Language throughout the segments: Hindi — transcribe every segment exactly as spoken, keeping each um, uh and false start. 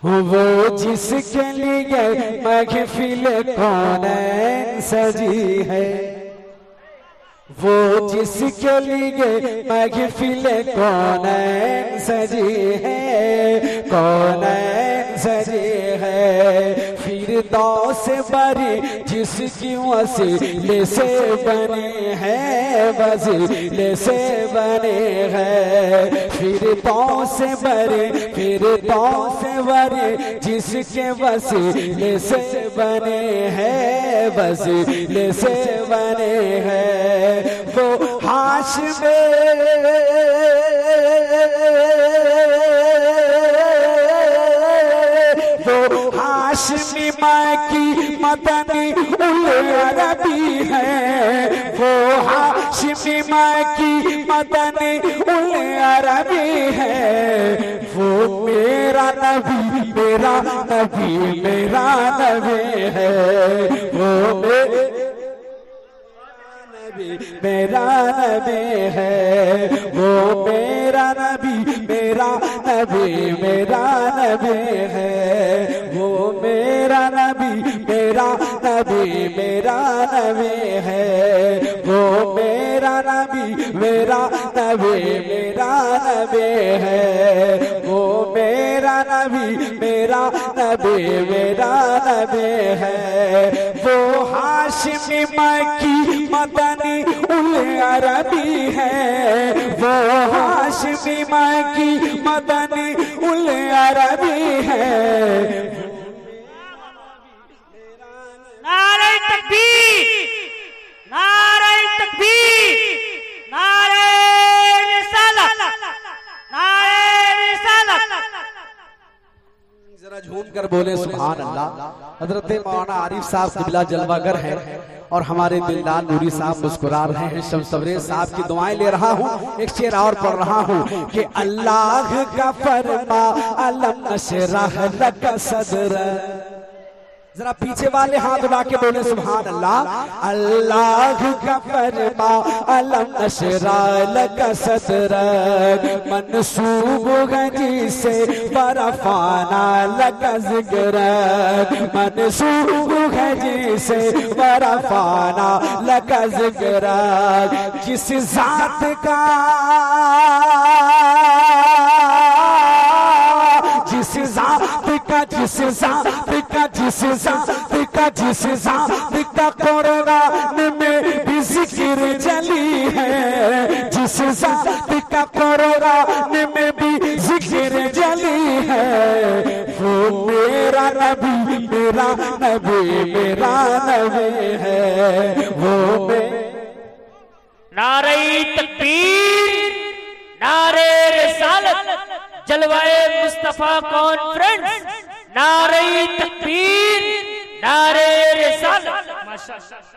वो जिसके लिए महफिल कौनैन सजी है, वो जिसके लिए महफिल कौनैन सजी है, कौनैन सजी है। फिरदौस बरी जिसकी वसीले से बने हैं, वसीले से बने हैं। फिरदौस बरी, फिरदौस बरी जिसके वसीले से बने हैं, वसीले से बने हैं। वो हाशिम वो हाशिमी माँ की मदनी उल अरबी है, वो हाशिमी माँ की मदनी उल अरबी है। वो मेरा नबी, मेरा नबी, मेरा नबी है। वो मेरा नबी है, वो मेरा नबी, मेरा नबी, मेरा नबी है। वो मेरा नबी, मेरा नबी, मेरा नबी है। वो मेरा नबी, मेरा नबी, मेरा नबी है। वो मेरा नबी, मेरा नबी, मेरा नबी है। वो हाशिमी मक्की मदनी उल अरबी है, वो हाशिमी मक्की मदनी उल अरबी है। नारे तकबीर, नारे तकबीर, नारे रिसालत, नारे रिसालत। जरा झूम कर बोले सुभान अल्लाह। हजरत मौलाना आरिफ साहब क़िबला जलवागर हैं और हमारे दिलदार नूरी साहब मुस्कुरा रहे हैं। शम्स तबरेज़ साहब की दुआएं ले रहा हूँ। एक शेर और पढ़ रहा हूँ कि अल्लाह का फरमा अलम नशरह लक सदर। जरा पीछे वाले हाथ उठा के बोले सुभान अल्लाह। अल्लाह का फरमा अलम नशरह लक सदरक, मंसूब है जिसे बरफाना लक ज़िक्रक, मंसूब है जिसे बरफाना लक ज़िक्रक। जिस जात का, जिस जात का, जिस जात का, जिस जात का, जिस जात का कुरान में भी जिक्र जली है, जिस जात का कुरान में भी जिक्र जली है। वो मेरा नबी, मेरा नबी, मेरा नबी है। वो नारे तकबीर, नारे रिसालत, जलवाए मुस्तफा कॉन्फ्रेंस, नारे तकबीर, नारे रिसालत। माशाअल्लाह।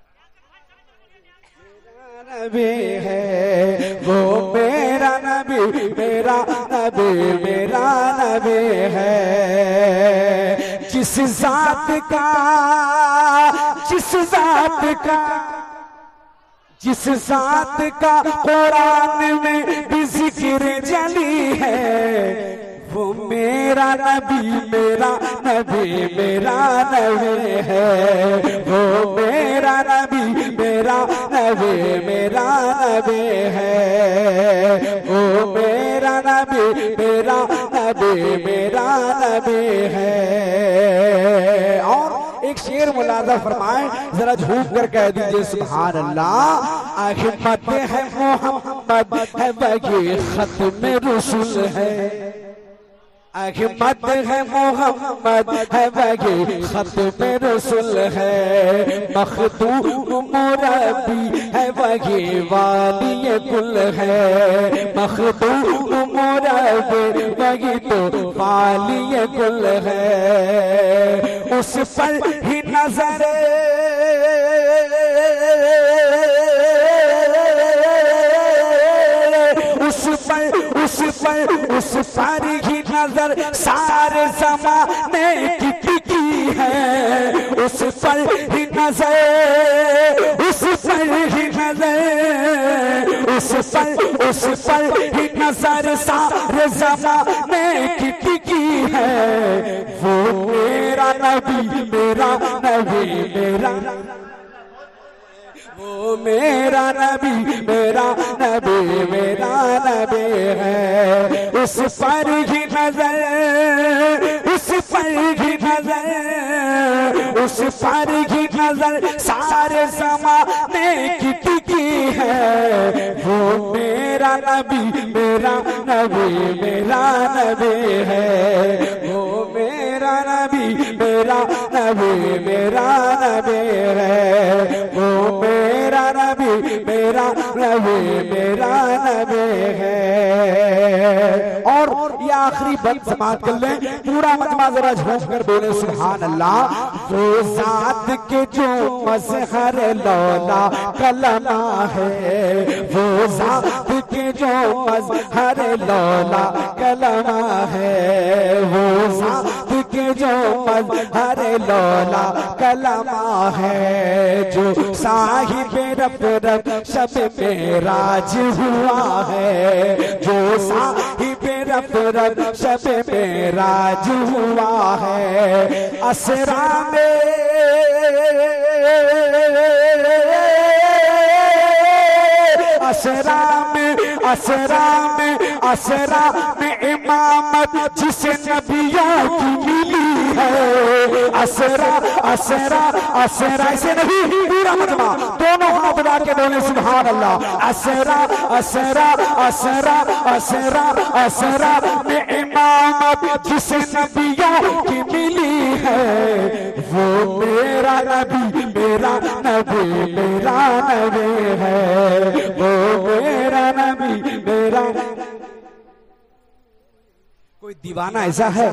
नबी है, वो मेरा नबी, मेरा नबी, मेरा नबी है। जिस जात का, जिस जात का, जिस जात का कुरान में भी जिक्र जली है, वो मेरा नबी, मेरा नबी, मेरा नबी है। वो मेरा नबी, मेरा नबी, मेरा नबी है। वो मेरा नबी, मेरा नबी, मेरा नबी है। और एक शेर मुलाजा फरमाए, जरा झूम कर कह दीजिए सुभान अल्लाह। अहमद है मोहम्मद है बगी खत्म रसूल है, अहमद है मोहम्मद है बगी खत्म रसूल है। मखदूम मुरब्बी है बगी वाली कुल है, मखदूम मुरब्बी बगी तो वाली कुल है। उस पर ही नजर, उस पर, उस पर, उस पर ही नजर सारे ज़माने की टिकी है। उस पर ही नजर, उस पर ही नजर, उस पर, उस पर ही नजर सारे ज़माने की टिकी है। मेरा नबी मेरा नबी मेरा वो मेरा नबी मेरा नबी मेरा नबी है। उस पर ही नजर उस पर ही नजर उस पर ही नजर सारे ज़माने की टिकी है। वो मेरा नबी मेरा नबी मेरा नबी है। वो मेरा नबी मेरा नबी मेरा नबी है। वो मेरा नबी मेरा नबी मेरा नबी है। और ये आखिरी बंद समाप्त कर लें, पूरा मजमा जरा झोंक कर बोले सुभान अल्लाह। वो जात के जो मजहर लौला कलमा है, वो जात के जो मजहर लौला कलमा है, वो जात के जो मजहर लौला कलमा है। जो साहिब रब रब शब मेराज हुआ है, जो साहिब रब रब शब मेराज हुआ है। असरा में असरा में असरा में असरा में इमामत जिसे नबियों की मिली है। असरा असरा असरा ऐसे नहीं, पूरा मजमा दोनों हाथ उठा के बोले सुभान अल्लाह। असरा असरा असरा असरा असरा में इमामत जिसे नबियों की मिली है। वो मेरा नबी मेरा नबी मेरा नबी है। वो मेरा नबी मेरा। कोई दीवाना ऐसा है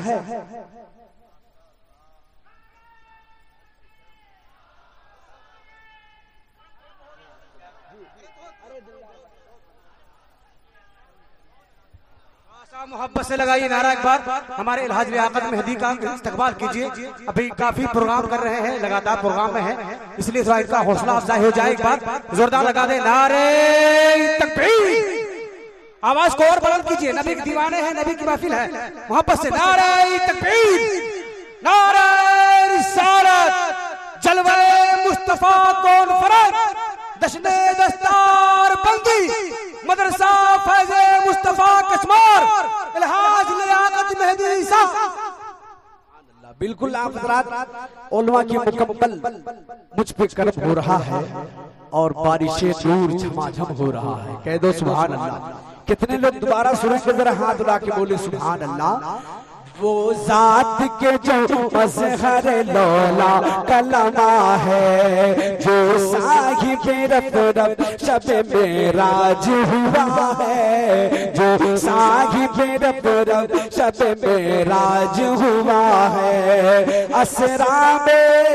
मोहब्बत से लगाइए नारा एक बार। हमारे इलाज लियाकत मेहदी का इस्तकबाल कीजिए। अभी काफी प्रोग्राम कर रहे हैं, लगातार प्रोग्राम में है, इसलिए थोड़ा इनका हौसला अफजाई हो जाए। एक बार जोरदार लगा दे नारे तकबीर। आवाज को और बुलंद कीजिए, नबी के दीवाने हैं, नबी की महफिल है। मोहब्बत से नारे तकबीर नारे रिसालत जलवे मुस्तफा कॉन्फ्रेंस दशने दस्तार बंदी मदरसा फैज़े मुस्तफा कश्मीर इलाज लियाकत मेहदी साहब। बिल्कुल आप हज़रात उलमा की मुकम्मल मुझ पे करम हो रहा है और बारिशे नूर झमाझम हो रहा है। कह दो सुभान अल्लाह। कितने लोग दोबारा सुनेंगे जरा हाथ उठा के बोले सुभान अल्लाह। वो जात के जो मजहर लौला कलमा है, जो साहिब रब रब शब मेराज हुआ है, जो साहिब रब रब शब मेराज हुआ है। असरा में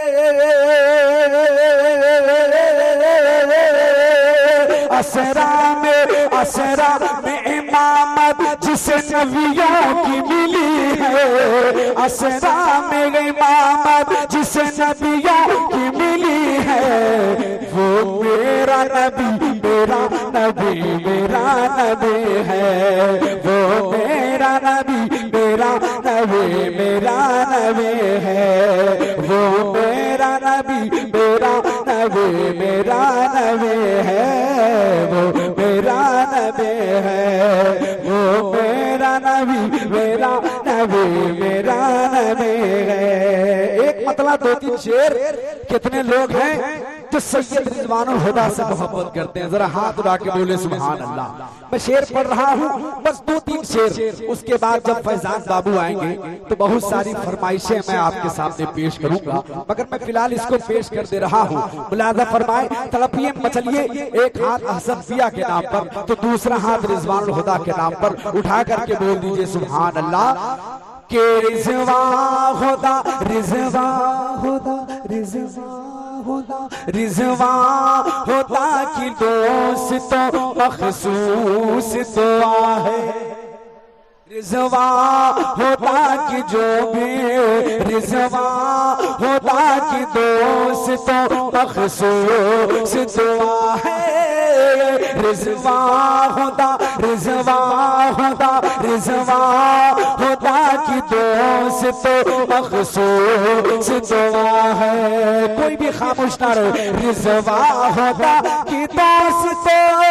असरा में असरा में इमामत जिसे नबियों की मिली है। असरा में इमामत जिसे नबियों की मिली है। वो मेरा नबी मेरा नबी मेरा नबी है। वो मेरा नबी मेरा नबी मेरा नबी है। वो मेरा नबी मेरा नबी मेरा नबी है। वो मेरा नबी है। वो मेरा नबी मेरा नबी मेरा नबी है। एक मतलब दो तीन शेर। कितने लोग हैं जो सैयद रिजवानुल हुदा से मोहब्बत करते हैं? जरा हाथ उठा के बोले सुभान अल्लाह। मैं शेर पढ़ रहा हूँ, बस दो तीन शेर, उसके बाद जब फैजान बाबू आएंगे तो बहुत सारी फरमाइशें मैं आपके सामने पेश करूंगा, मगर मैं फिलहाल इसको पेश कर दे रहा हूँ। मुलाजा फरमाए, तड़पिए मचलिए, एक हाथ अहसन पिया के नाम पर तो दूसरा हाथ रिजवानुल हुदा के नाम पर उठा करके बोल दीजिए सुभान अल्लाह। के रिजवा हुदा रिजवा हुदा रिजवा हुदा रिजवा हुदा की दोस्त तो मखसूस दुआ है। रिजवा होता कि जो भी रिजवा होता कि दोस्त तो मखसूस दुआ है। रिजवा होता रिजवा होता रिजवा होता की दोस्त तो मखसूस दुआ है। कोई भी खामोश ना रहे। रिजवा होता की दोस्त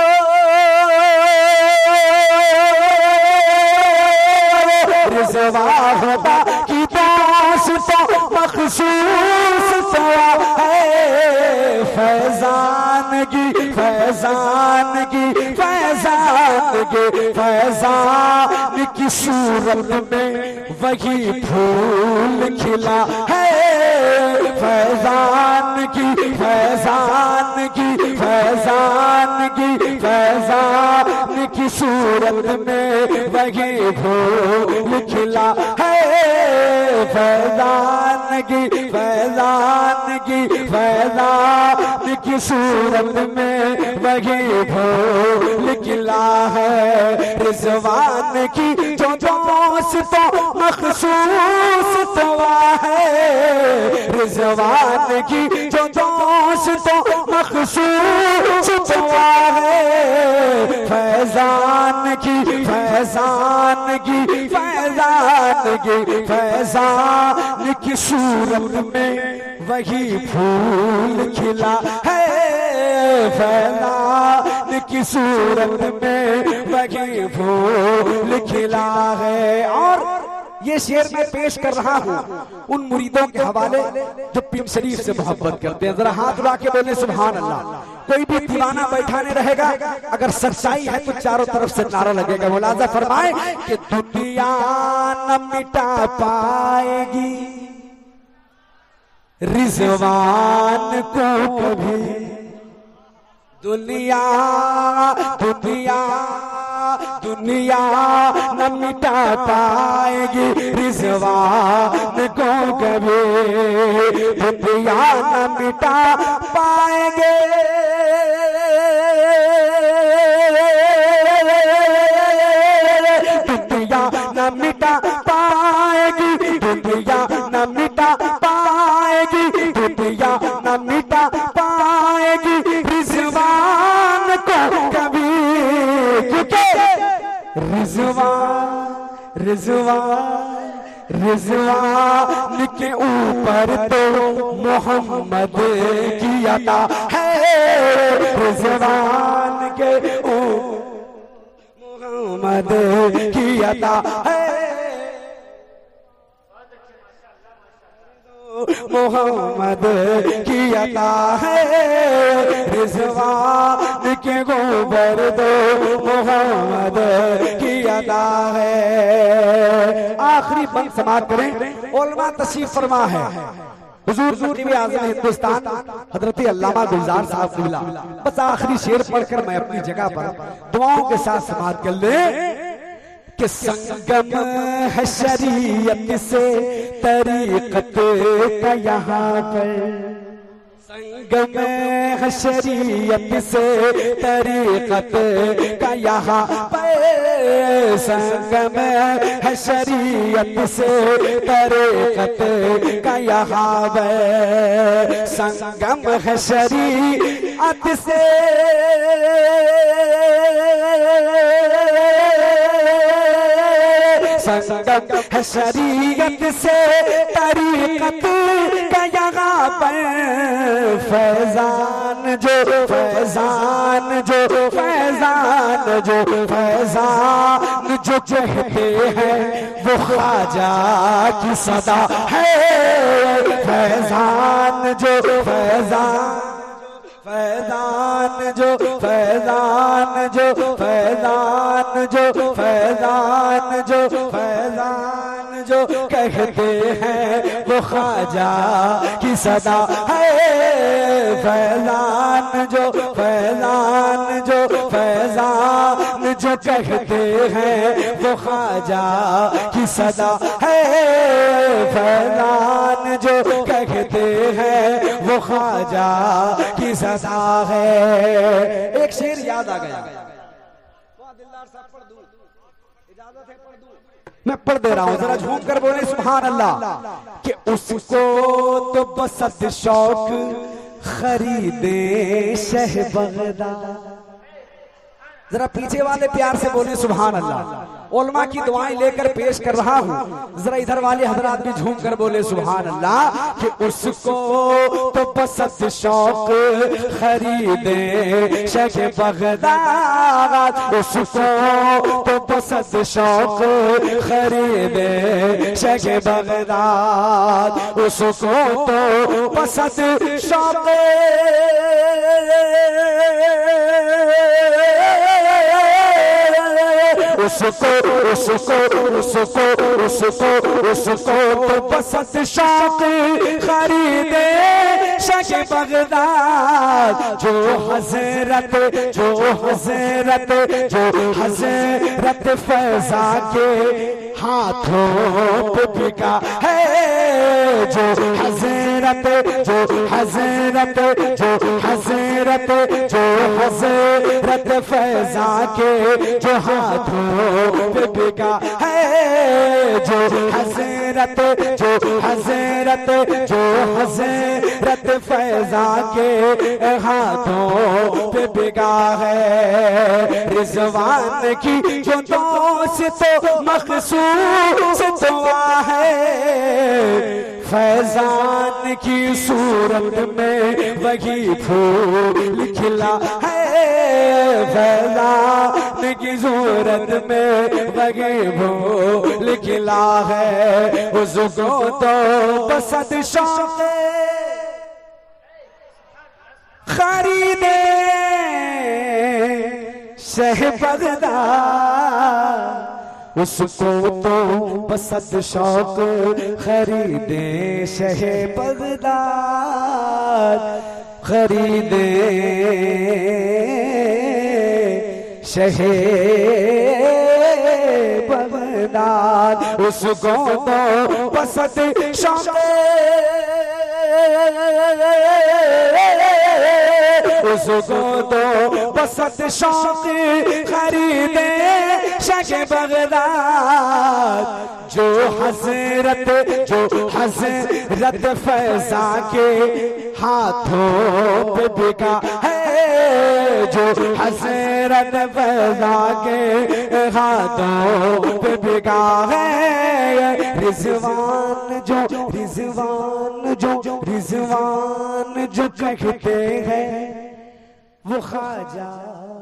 रिजवा होता की दोस्त तो मखसूस दुआ है। फैजान की फैजान की फैजान की फैजान की सूरत में वही फूल खिला है। फैजान की फैजान की फैजान की फैजान की सूरत में वही फूल खिला है। फैजान की फैजान की फैजान की सूरत में वही फूल खिला है। रिजवान की जो दोस्त तो मखसूस दुआ है। रिजवान की जो दोस्त तो मखसूस दुआ है। फैजान की फैजान की फैजान की फैजान की सूरत में वही फूल खिला है। फैजान की सूरत में वही फूल खिला है। और ये शेर मैं पेश कर रहा हूँ उन मुरीदों के हवाले जो पीर शरीफ से मोहब्बत करते हैं। जरा हाथ उठा के बोले सुभान अल्लाह। कोई भी दीवाना बैठा नहीं रहेगा। अगर सच्चाई है तो चारों तरफ से नारा लगेगा। मुलाजा फरमाए कि दुनिया न मिटा पाएगी रिजवान को कभी। दुनिया दुनिया दुनिया न मिटा पाएगी रिजवान को कभी। दुनिया न मिटा पाएंगे दुनिया न मिटा पाएगी दुनिया न मिटा पाएगी दुनिया न मिटा पाएगी रिजवान को कभी। क्योंकि रिजवान रिजवान रिजवान के ऊपर तो मोहम्मद की अता है। रिजवान के ऊपर मोहम्मद की अता है। मोहम्मद की अता है। रिजवान के गोबर दो मोहम्मद की अता है। आखिरी बंद समाप्त करें। उलमा तशरीफ फरमा है हुजूर खतीब आज़म हिंदुस्तान हजरत अल्लामा गुलजार साहब क़िबला। बस आखिरी शेर पढ़कर मैं अपनी जगह पर दुआओं के साथ समाप्त कर ले कि संगम है शरीयत से तरीक़त का यहाँ पर। संगम है शरीयत से तरीक़त का यहाँ पर। संगम है शरीयत से तरीक़त का यहाँ पर। संगम है शरीयत से संगम है शरीयत से तरीक़त का यहाँ पर। फैजान जो फैजान जो फैजान जो फैजान जो कहते हैं वो ख्वाजा की सदा है। फैजान जो फैजान फैजान जो फैजान जो फैजान जो फैजान जो फैजान जो कहते हैं वो ख्वाजा की सदा है। फैजान जो फैजान जो फैजान जो कहते हैं वो ख्वाजा की सदा है। फैजान जो कहते हैं वो ख्वाजा की सदा है। एक शेर याद आ गया। दिलदार साहब पढ़ दूं, इजाजत है पढ़ दूं? मैं पढ़ दे रहा हूं, जरा झूम कर बोले सुभान अल्लाह। कि उसको तो बसत शौक खरीदे शह बगदा। जरा पीछे वाले प्यार से बोले सुभान अल्लाह। उलमा की दुआएं लेकर पेश कर रहा हूँ, जरा इधर वाले हजरात भी झूम कर बोले सुभान अल्लाह। कि उसको तो पसंद शौक खरीदे शके बगदाद, उसको तो पसंद शौक खरीदे शके बगदाद, उसको तो पसंद शौक उसको उसको उसको उसको उसको तो पसंद शौक खरीदे शके बगदाद, जो हजरत जो हजरत जो हजरत फैजा के हाथों पे बिका है, जो हजरत जो हजरत जो हजरत जो हजरत फैजा के जो हाथों पे बिका है, जो हजरत जो हजरत जो हजरत फैजा के हाथों पे बिका है। रिजवान की जो दोस्त तो मखसूस दुआ है, फैजान की सूरत में वही फूल खिला है, फैजान की सूरत में वही फूल खिला है, उसको तो पसंद शौक खरीदे शह बगदाद, उसको तो पसंद शौक खरीदे शह बगदाद, खरीदे शह बगदाद, उसको तो पसंद शौक उसको तो पसंद शौक खरीदे शके बगदाद, जो हजरत जो हजरत फैजा के हाथों पे बिका है, जो हजरत फैजा के हाथों पे बिका है। रिजवान जो रिजवान जो रिजवान जो कहते हैं वो ख्वाजा